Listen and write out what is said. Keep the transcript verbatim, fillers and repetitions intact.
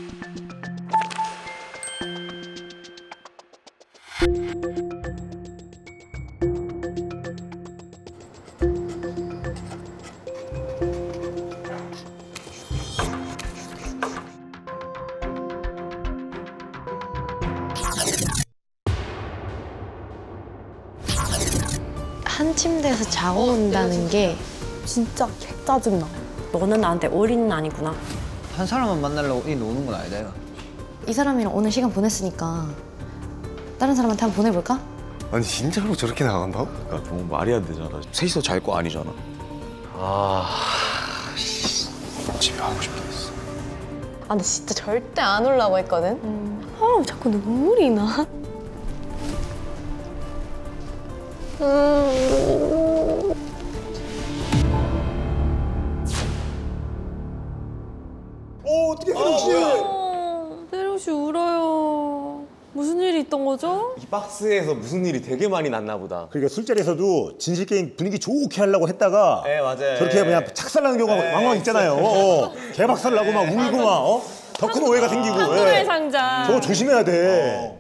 한 침대에서 자고 온다는 게 진짜 개짜증나. 너는 나한테 올인은 아니구나. 한 사람만 만나려고 이 노는 건 아니다, 이거. 이 사람이랑 오늘 시간 보냈으니까 다른 사람한테 한번 보내볼까? 아니 진짜로 저렇게 나간다고? 야, 그건 말이 안 되잖아. 셋이서 잘 거 아니잖아. 아... 집에 가고 싶겠어. 아, 근데 진짜 절대 안 오려고 했거든? 음. 아, 자꾸 눈물이 나. 음... 어, 어떻게 세령 씨? 어, 세령 씨 울어요. 무슨 일이 있던 거죠? 이 박스에서 무슨 일이 되게 많이 났나 보다. 그러니까 술자리에서도 진실 게임 분위기 좋게 하려고 했다가 네, 맞아요. 저렇게 그냥 착살나는 경우가 네. 왕왕 있잖아요. 어, 어. 개박살 나고 막 울고 막 어? 더 큰 오해가 생기고. 판도라의 예. 상자. 저거 조심해야 돼.